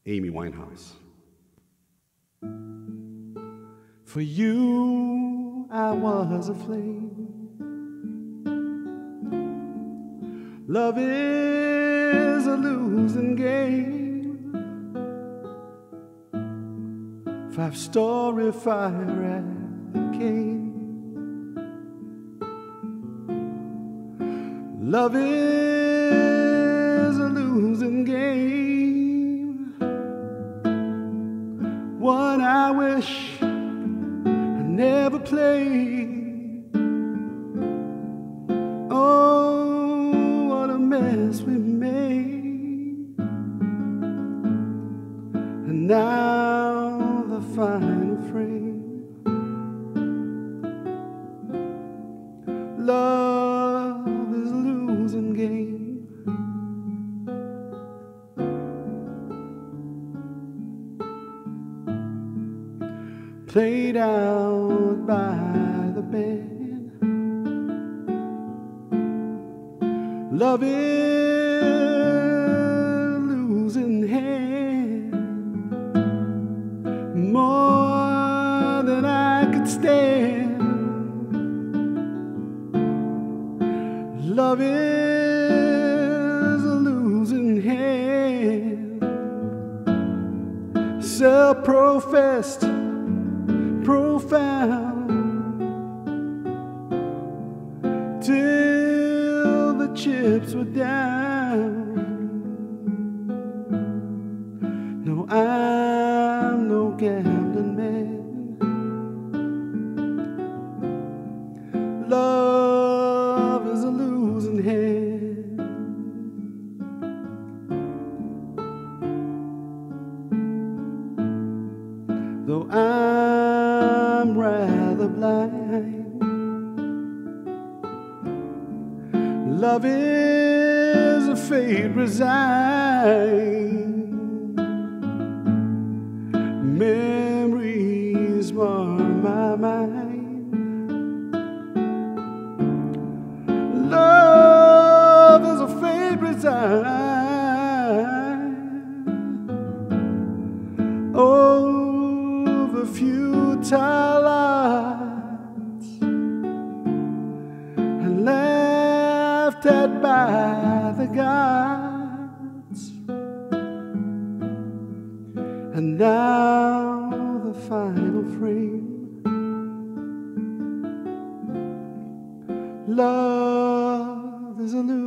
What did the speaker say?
Amy Winehouse. For you, I was a flame. Love is a losing game. 5-story fire at the cane. Love is a losing game, one I wish I never played. Oh, what a mess we made. And now the final frame. Love is a losing game. Played out by the band. Love is losing hand, more than I could stand. Love is a losing hand, self-professed, profound, till the chips were down. No, I'm no gambling man. Love is a losing hand. Though I'm rather blind, love is a fate resigned. Memories mar my mind. Love is a fate resigned over futile odds, and laughed at by the gods. And now the final frame. Love is a